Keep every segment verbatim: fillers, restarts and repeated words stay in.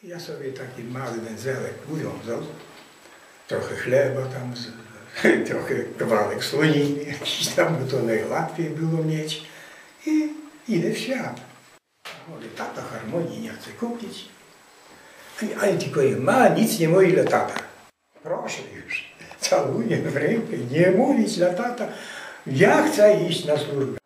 Ja sobie taki mały węzełek uwiązał, trochę chleba tam, z, trochę kawałek słoniny, jakiś tam, bo to najłatwiej było mieć i idę w świat. Mówię, tata harmonii nie chce kupić, ale tylko ma, nic nie mówi dla tata. Proszę już, całuję w rękę, nie mówić dla tata, ja chcę iść na służbę.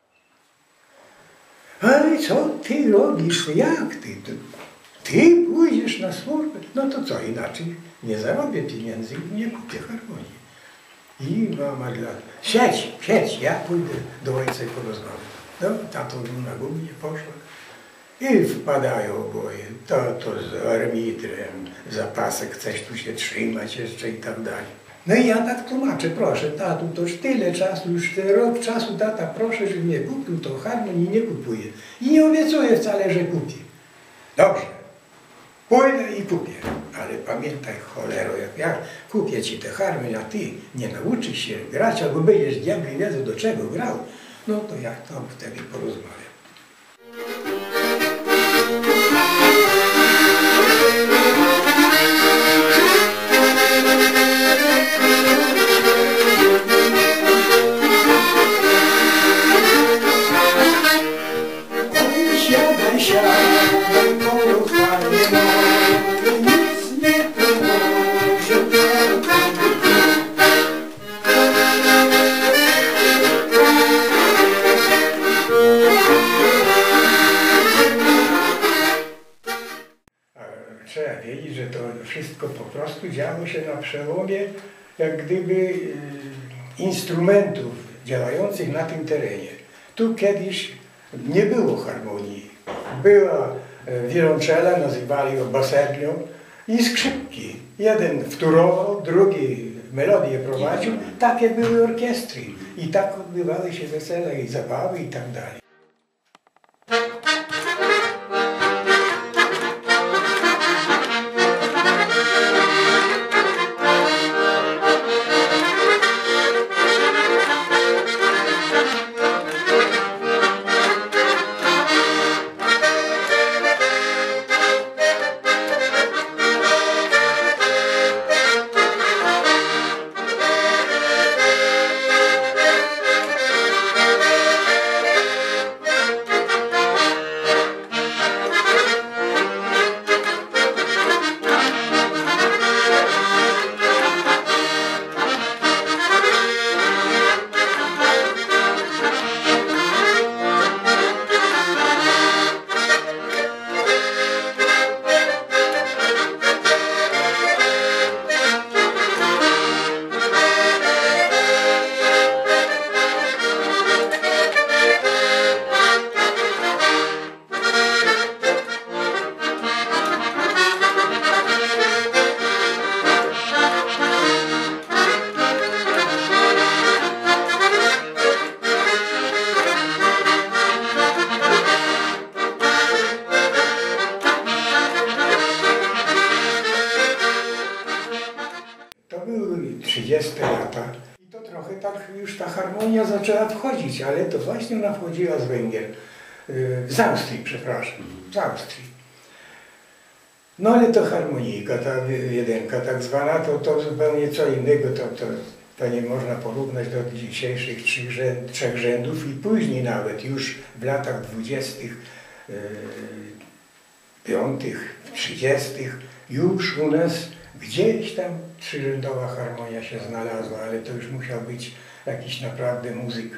Ale co ty robisz, jak ty? Ty pójdziesz na służbę? No to co, inaczej nie zarobię pieniędzy i nie kupię harmonii. I mama dla, siedź, siedź, ja pójdę do ojca i porozmawiam. No, tato na gumie poszła. I wpadają oboje, to, to z armitrem, zapasek chcesz tu się trzymać jeszcze i tak dalej. No i ja tak tłumaczę, proszę tatu, to już tyle czasu, już ten rok czasu tata, proszę, żeby mnie kupił, to harmonii nie kupuję. I nie obiecuję wcale, że kupię. Dobrze, pójdę i kupię, ale pamiętaj, cholero, jak ja kupię ci tę harmonię, a ty nie nauczysz się grać, albo będziesz diabli wiedzą do czego grał, no to ja tam wtedy porozmawiam. Trzeba wiedzieć, że to wszystko po prostu działo się na przełomie jak gdyby instrumentów działających na tym terenie. Tu kiedyś nie było harmonii. Była wiolonczela, nazywali ją basernią i skrzypki. Jeden wtórował, drugi melodię prowadził. Takie były orkiestry i tak odbywały się wesele i zabawy i tak dalej. trzydzieste lata i to trochę tak już ta harmonia zaczęła wchodzić, ale to właśnie ona wchodziła z Węgier, z Austrii, przepraszam, z Austrii. No ale to harmonijka, ta jedynka tak zwana, to, to zupełnie co innego, to, to, to nie można porównać do dzisiejszych trzech, rzęd, trzech rzędów i później nawet, już w latach dwudziestych, piątych, trzydziestych już u nas gdzieś tam trzyrzędowa harmonia się znalazła, ale to już musiał być jakiś naprawdę muzyk.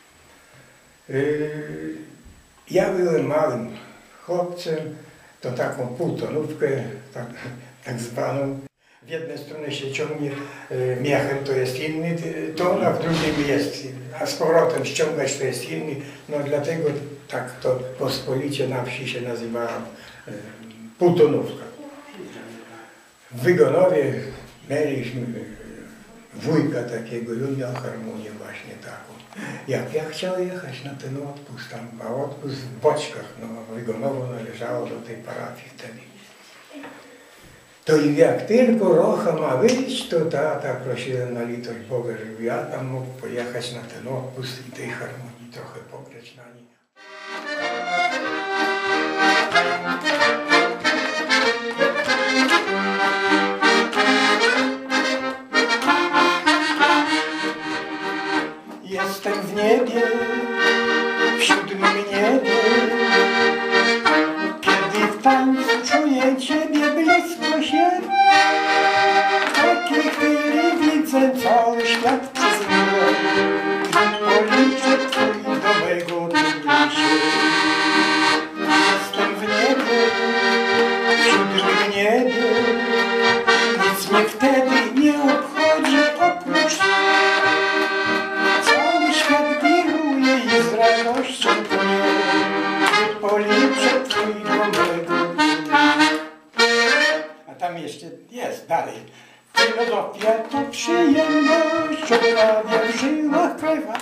Ja byłem małym chłopcem, to taką półtonówkę, tak, tak zwaną. W jednej stronie się ciągnie miechem, to jest inny ton, a w drugim jest, a z powrotem ściągać to jest inny. No dlatego tak to pospolicie na wsi się nazywała półtonówka. W Wygonowie mieliśmy wujka takiego, i on miał harmonię właśnie taką. Jak ja chciał jechać na ten odpust, tam, a odpust w Boćkach, no Wygonowo należało do tej parafii wtedy. To i jak tylko Rocha ma wyjść, to tata prosiłem na litość Boga, żeby ja tam mógł pojechać na ten odpust i tej harmonii trochę pograć na nim. jeszcze jest dalej. Filozofia to przyjemność, odnawia w żyłach krewa.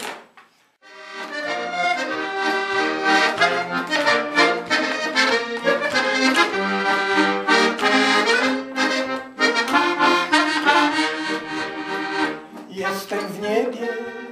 Jestem w niebie,